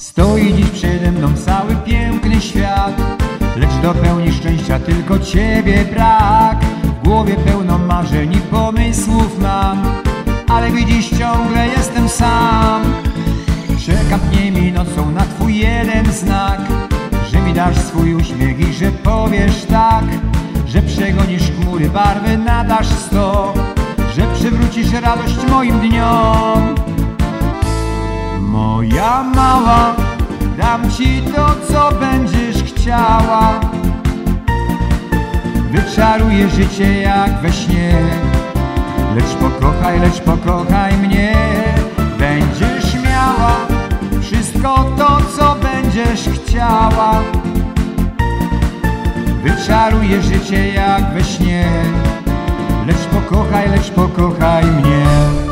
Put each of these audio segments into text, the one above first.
Stoi dziś przede mną cały piękny świat, lecz do pełni szczęścia tylko Ciebie brak. W głowie pełno marzeń i pomysłów mam, ale widzisz, ciągle jestem sam. Czekam dniem i nocą na Twój jeden znak, że mi dasz swój uśmiech i że powiesz tak, że przegonisz chmury, barwy nadasz 100, że przywrócisz radość moim dniom. Moja mała, dam Ci to, co będziesz chciała. Wyczaruję życie jak we śnie, lecz pokochaj mnie. Będziesz miała wszystko to, co będziesz chciała. Wyczaruję życie jak we śnie, lecz pokochaj mnie.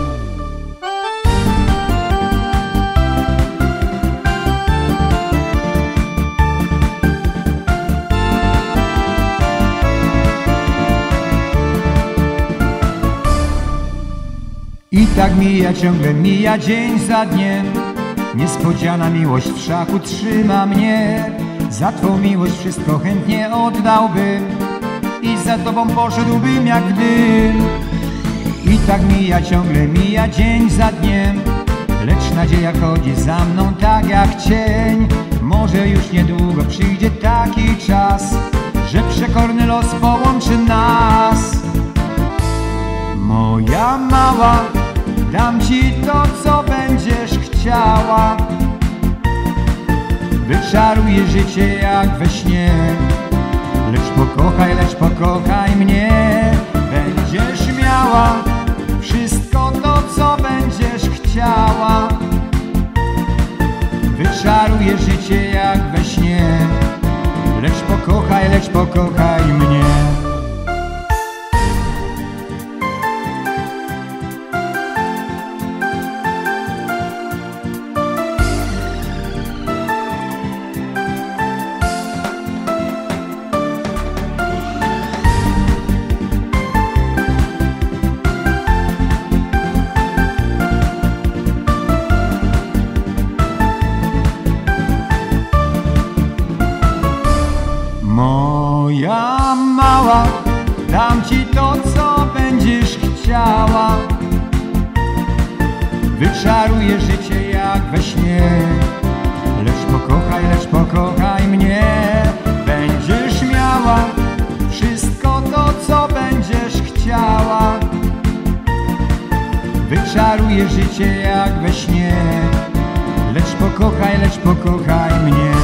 I tak mija, ciągle mija dzień za dniem. Niespodziana miłość w szachu trzyma mnie. Za Twą miłość wszystko chętnie oddałbym i za Tobą poszedłbym jak dym. I tak mija, ciągle mija dzień za dniem, lecz nadzieja chodzi za mną tak jak cień. Może już niedługo przyjdzie taki czas, że przekorny los połączy nas. Moja mała, dam Ci to, co będziesz chciała. Wyczaruję życie jak we śnie, lecz pokochaj mnie. Będziesz miała wszystko to, co będziesz chciała. Wyczaruję życie jak we śnie, lecz pokochaj mnie. Moja mała, dam Ci to, co będziesz chciała. Wyczaruję życie jak we śnie, lecz pokochaj mnie. Będziesz miała wszystko to, co będziesz chciała. Wyczaruję życie jak we śnie, lecz pokochaj mnie.